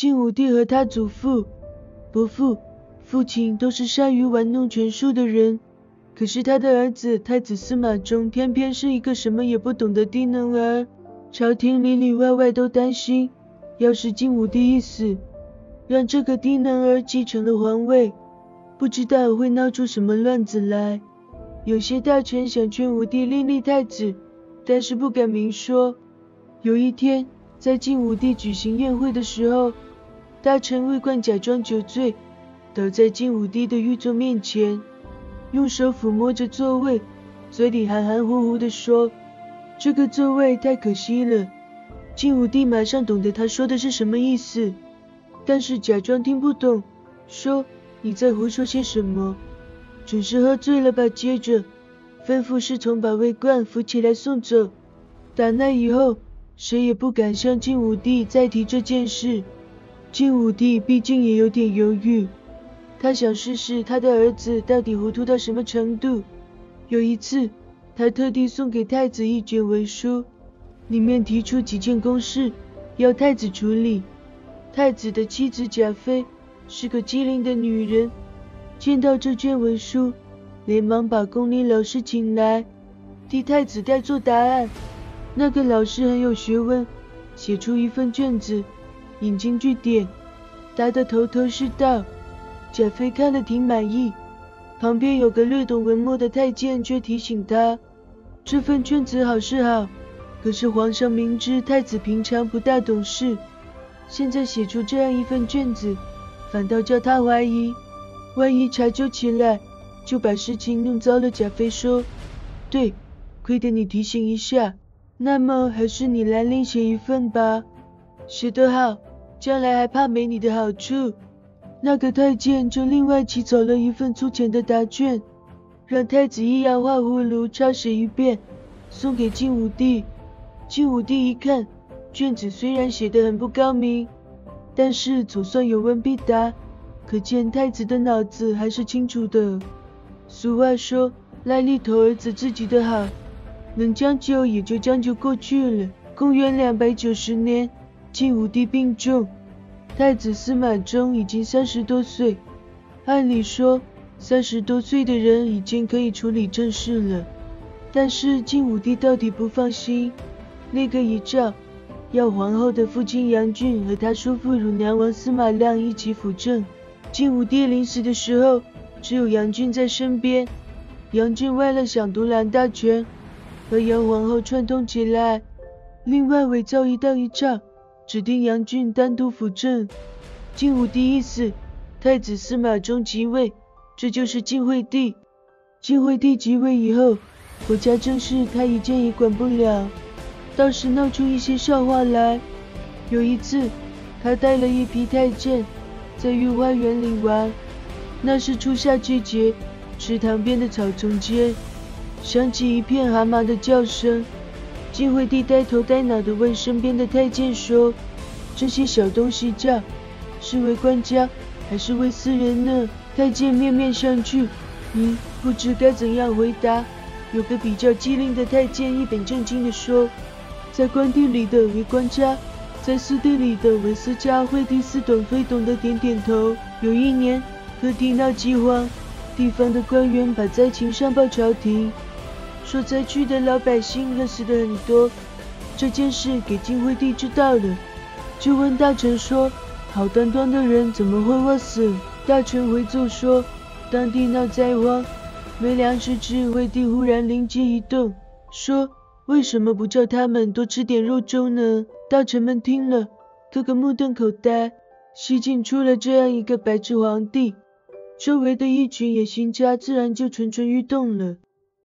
晋武帝和他祖父、伯父、父亲都是善于玩弄权术的人，可是他的儿子太子司马衷偏偏是一个什么也不懂的低能儿。朝廷里里外外都担心，要是晋武帝一死，让这个低能儿继承了皇位，不知道会闹出什么乱子来。有些大臣想劝武帝另立太子，但是不敢明说。有一天，在晋武帝举行宴会的时候，大臣魏冠假装酒醉，倒在晋武帝的御座面前，用手抚摸着座位，嘴里含含糊糊地说：“这个座位太可惜了。”晋武帝马上懂得他说的是什么意思，但是假装听不懂，说：“你在胡说些什么？准是喝醉了吧？”接着吩咐侍从把魏冠扶起来送走。打那以后，谁也不敢向晋武帝再提这件事。晋武帝毕竟也有点犹豫，他想试试他的儿子到底糊涂到什么程度。有一次，他特地送给太子一卷文书，里面提出几件公事，要太子处理。太子的妻子贾妃是个机灵的女人，见到这卷文书，连忙把宫里老师请来，替太子代做答案。那个老师很有学问，写出一份卷子，引经据典，答得头头是道。贾妃看了挺满意，旁边有个略懂文墨的太监却提醒他，这份卷子好是好，可是皇上明知太子平常不大懂事，现在写出这样一份卷子，反倒叫他怀疑，万一查究起来，就把事情弄糟了。贾妃说：“对，亏得你提醒一下，那么还是你来另写一份吧，写得好，将来还怕没你的好处。”那个太监就另外起草了一份粗浅的答卷，让太子依样画葫芦抄写一遍，送给晋武帝。晋武帝一看，卷子虽然写得很不高明，但是总算有问必答，可见太子的脑子还是清楚的。俗话说，赖痢头儿子自己的好，能将就也就将就过去了。公元290年，晋武帝病重，太子司马衷已经30多岁。按理说，30多岁的人已经可以处理政事了，但是晋武帝到底不放心。那个遗诏要皇后的父亲杨俊和他叔父乳娘王司马亮一起辅政。晋武帝临死的时候，只有杨俊在身边。杨俊为了想独揽大权，和杨皇后串通起来，另外伪造一道遗诏，指定杨俊单独辅政。晋武帝一死，太子司马衷即位，这就是晋惠帝。晋惠帝即位以后，国家政事他一件也管不了，倒是闹出一些笑话来。有一次，他带了一批太监在御花园里玩，那是初夏季节，池塘边的草丛间响起一片蛤蟆的叫声。晋惠帝呆头呆脑地问身边的太监说：“这些小东西叫，是为官家还是为私人呢？”太监面面相觑，不知该怎样回答。有个比较机灵的太监一本正经地说：“在官地里的为官家，在私地里的为私家。”惠帝似懂非懂的点点头。有一年，各地闹饥荒，地方的官员把灾情上报朝廷，说灾区的老百姓饿死的很多。这件事给晋惠帝知道了，就问大臣说：“好端端的人怎么会饿死？”大臣回奏说：“当地闹灾荒，没粮食吃。”惠帝忽然灵机一动，说：“为什么不叫他们多吃点肉粥呢？”大臣们听了，个个目瞪口呆。西晋出了这样一个白纸皇帝，周围的一群野心家自然就蠢蠢欲动了。